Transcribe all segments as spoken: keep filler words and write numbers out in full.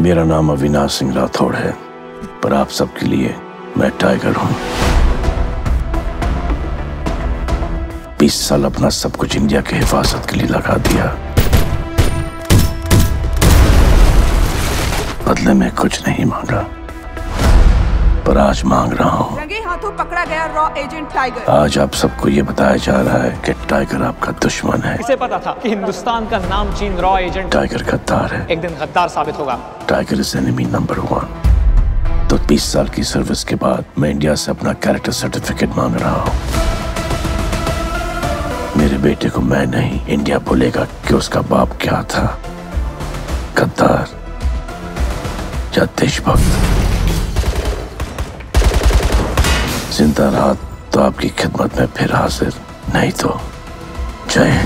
मेरा नाम अविनाश सिंह राठौड़ है, पर आप सबके लिए मैं टाइगर हूं। बीस साल अपना सब कुछ इंडिया की हिफाजत के लिए लगा दिया। बदले में कुछ नहीं मांगा, पर आज मांग रहा हूं। रंगे हाथों पकड़ा गया रॉ एजेंट टाइगर। आज आप सबको ये बताया जा रहा है कि टाइगर आपका दुश्मन है। इसे पता था कि हिंदुस्तान का नामचीन रॉ एजेंट टाइगर गद्दार है। एक दिन गद्दार साबित होगा। Tiger is enemy number one. तो बीस साल की सर्विस के बाद मैं इंडिया से अपना कैरेक्टर सर्टिफिकेट मांग रहा हूं। मेरे बेटे को मैं नहीं, इंडिया बोलेगा कि उसका बाप क्या था, गद्दार या देशभक्त। जिंदा रहा तो आपकी खिदमत में फिर हाजिर, नहीं तो जय हिंद।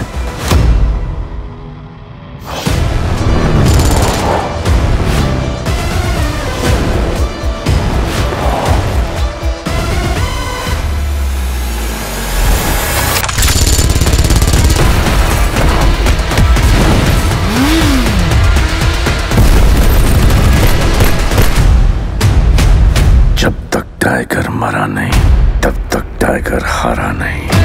जब तक टाइगर मरा नहीं, तब तक टाइगर हारा नहीं।